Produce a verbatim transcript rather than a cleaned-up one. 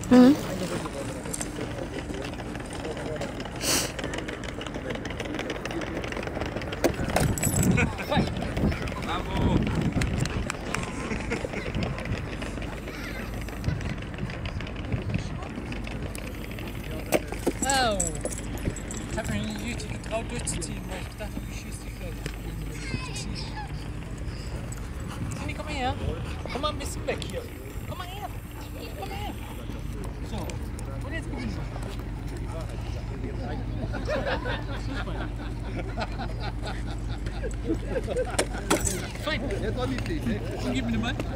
Mhm. Bravo! Au! Ich habe mich nicht getraut durchzuziehen, weil ich dachte, ich schieße die Fläche. Cindy, komm mal her. Komm mal ein bisschen weg hier. Komm mal her. Komm mal her. So, und jetzt gewinnen wir. Fein. Jetzt war niedlich, ne? Und gib mir den Mann.